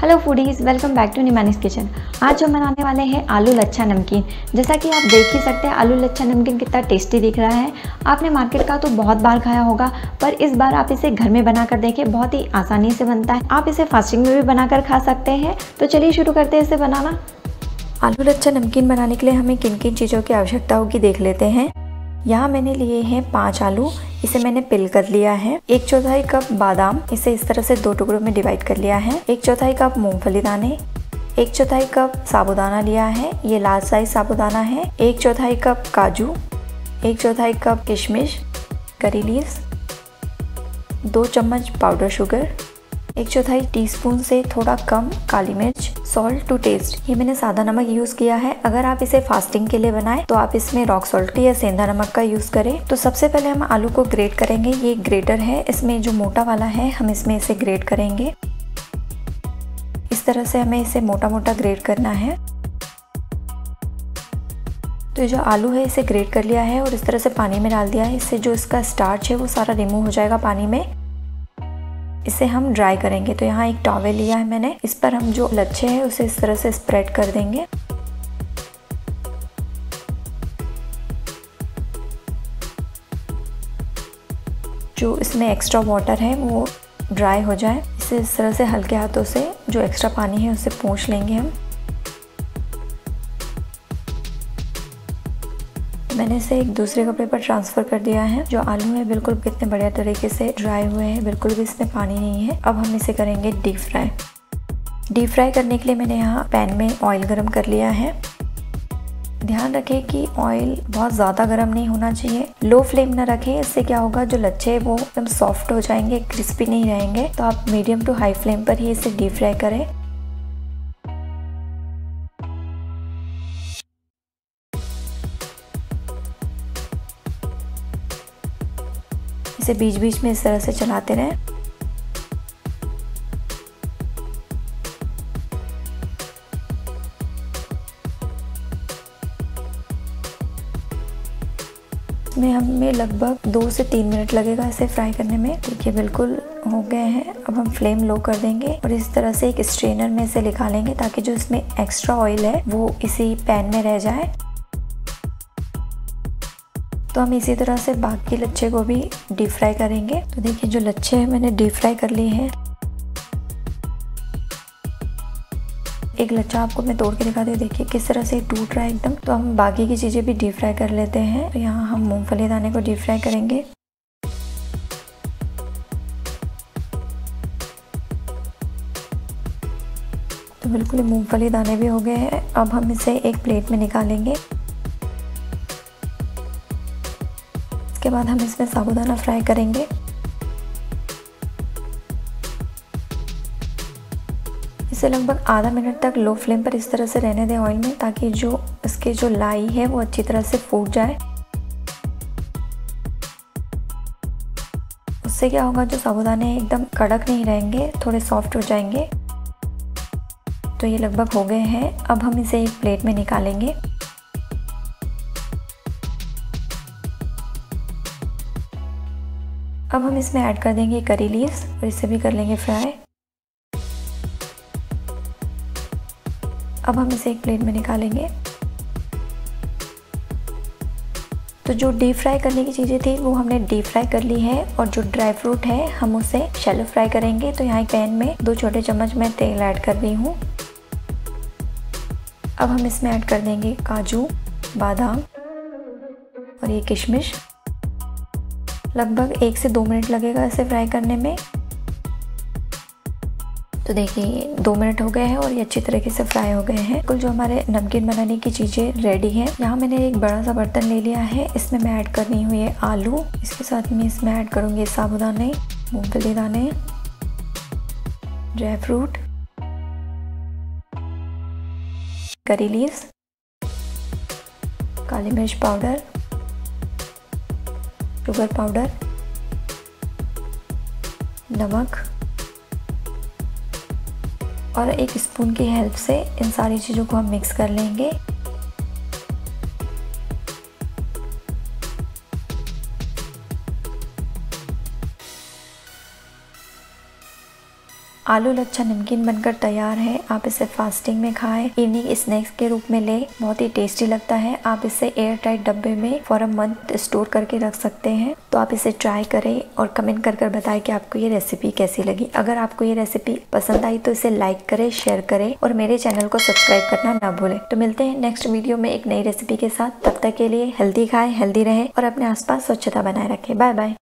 Hello foodies, welcome back to Nimani's kitchen. आज हम बनाने वाले हैं आलू लच्छा नमकीन। जैसा कि आप देख ही सकते हैं आलू लच्छा नमकीन कितना टेस्टी दिख रहा है। आपने मार्केट का तो बहुत बार खाया होगा, पर इस बार आप इसे घर में बनाकर देखें, बहुत ही आसानी से बनता है। आप इसे फास्टिंग में भी बनाकर खा सकते हैं। तो चलिए शुरू करते हैं इसे बनाना। आलू लच्छा नमकीन बनाने के लिए हमें किन किन चीज़ों की आवश्यकता होगी देख लेते हैं। यहाँ मैंने लिए हैं 5 आलू, इसे मैंने पिल कर लिया है। 1/4 कप बादाम, इसे इस तरह से 2 टुकड़ों में डिवाइड कर लिया है। 1/4 कप मूंगफली दाने, 1/4 कप साबूदाना लिया है, ये लार्ज साइज साबूदाना है। 1/4 कप काजू, 1/4 कप किशमिश, करी लीव्स, 2 चम्मच पाउडर शुगर, 1/4 टीस्पून से थोड़ा कम काली मिर्च, सॉल्ट टू टेस्ट। ये मैंने सादा नमक यूज़ किया है। अगर आप इसे फास्टिंग के लिए बनाएं तो आप इसमें रॉक सॉल्ट या सेंधा नमक का यूज़ करें। तो सबसे पहले हम आलू को ग्रेट करेंगे। ये ग्रेटर है, इसमें जो मोटा वाला है हम इसमें इसे ग्रेट करेंगे। इस तरह से हमें इसे मोटा मोटा ग्रेट करना है। तो जो आलू है इसे ग्रेट कर लिया है और इस तरह से पानी में डाल दिया है। इससे जो इसका स्टार्च है वो सारा रिमूव हो जाएगा पानी में। इसे हम ड्राई करेंगे। तो यहाँ एक टॉवेल लिया है मैंने, इस पर हम जो लच्छे हैं उसे इस तरह से स्प्रेड कर देंगे। जो इसमें एक्स्ट्रा वाटर है वो ड्राई हो जाए। इसे इस तरह से हल्के हाथों से जो एक्स्ट्रा पानी है उसे पोंछ लेंगे हम। मैंने इसे एक दूसरे कपड़े पर ट्रांसफ़र कर दिया है। जो आलू है बिल्कुल कितने बढ़िया तरीके से ड्राई हुए हैं, बिल्कुल भी इसमें पानी नहीं है। अब हम इसे करेंगे डीप फ्राई। डीप फ्राई करने के लिए मैंने यहाँ पैन में ऑयल गरम कर लिया है। ध्यान रखें कि ऑयल बहुत ज़्यादा गर्म नहीं होना चाहिए। लो फ्लेम ना रखें, इससे क्या होगा जो लच्छे वो एकदम सॉफ्ट हो जाएंगे, क्रिस्पी नहीं रहेंगे। तो आप मीडियम टू हाई फ्लेम पर ही इसे डीप फ्राई करें। इसे बीच बीच में इस तरह से चलाते रहें। इसमें हमें लगभग 2 से 3 मिनट लगेगा इसे फ्राई करने में। देखिए बिल्कुल हो गए हैं। अब हम फ्लेम लो कर देंगे और इस तरह से एक स्ट्रेनर में इसे निकालेंगे ताकि जो इसमें एक्स्ट्रा ऑयल है वो इसी पैन में रह जाए। तो हम इसी तरह से बाकी लच्छे को भी डीप फ्राई करेंगे। तो देखिए जो लच्छे हैं मैंने डीप फ्राई कर लिए हैं। एक लच्छा आपको मैं तोड़ के दिखा दे, देखिए किस तरह से टूट रहा है एकदम। तो हम बाकी की चीज़ें भी डीप फ्राई कर लेते हैं। तो यहाँ हम मूंगफली दाने को डीप फ्राई करेंगे। तो बिल्कुल मूंगफली दाने भी हो गए हैं। अब हम इसे एक प्लेट में निकालेंगे। इसके बाद हम इसमें साबूदाना फ्राई करेंगे। इसे लगभग आधा मिनट तक लो फ्लेम पर इस तरह से रहने दें ऑयल में, ताकि जो इसके जो लाई है वो अच्छी तरह से फूट जाए। उससे क्या होगा जो साबूदाने एकदम कड़क नहीं रहेंगे, थोड़े सॉफ्ट हो जाएंगे। तो ये लगभग हो गए हैं। अब हम इसे एक प्लेट में निकालेंगे। अब हम इसमें ऐड कर देंगे करी लीव्स और इसे भी कर लेंगे फ्राई। अब हम इसे एक प्लेट में निकालेंगे। तो जो डीप फ्राई करने की चीज़ें थी वो हमने डीप फ्राई कर ली है और जो ड्राई फ्रूट है हम उसे शैलो फ्राई करेंगे। तो यहाँ एक पैन में 2 छोटे चम्मच मैं तेल ऐड कर रही हूँ। अब हम इसमें ऐड कर देंगे काजू, बादाम और ये किशमिश। लगभग 1 से 2 मिनट लगेगा इसे फ्राई करने में। तो देखिए 2 मिनट हो गए हैं और ये अच्छी तरीके से फ्राई हो गए हैं। कुल जो हमारे नमकीन बनाने की चीज़ें रेडी हैं। यहाँ मैंने एक बड़ा सा बर्तन ले लिया है, इसमें मैं ऐड कर रही हूँ ये आलू। इसके साथ में इसमें ऐड करूँगी साबूदाने, मूंगफली दाने, ड्राई फ्रूट, करी लीव्स, काली मिर्च पाउडर, शुगर पाउडर, नमक और 1 स्पून की हेल्प से इन सारी चीज़ों को हम मिक्स कर लेंगे। आलू लच्छा नमकीन बनकर तैयार है। आप इसे फास्टिंग में खाएं, इवनिंग स्नैक्स के रूप में लें। बहुत ही टेस्टी लगता है। आप इसे एयर टाइट डब्बे में फॉर अ मंथ स्टोर करके रख सकते हैं। तो आप इसे ट्राई करें और कमेंट कर बताएं कि आपको ये रेसिपी कैसी लगी। अगर आपको ये रेसिपी पसंद आई तो इसे लाइक करें, शेयर करें और मेरे चैनल को सब्सक्राइब करना ना भूलें। तो मिलते हैं नेक्स्ट वीडियो में एक नई रेसिपी के साथ। तब तक के लिए हेल्दी खाएं, हेल्दी रहें और अपने आसपास स्वच्छता बनाए रखें। Bye bye.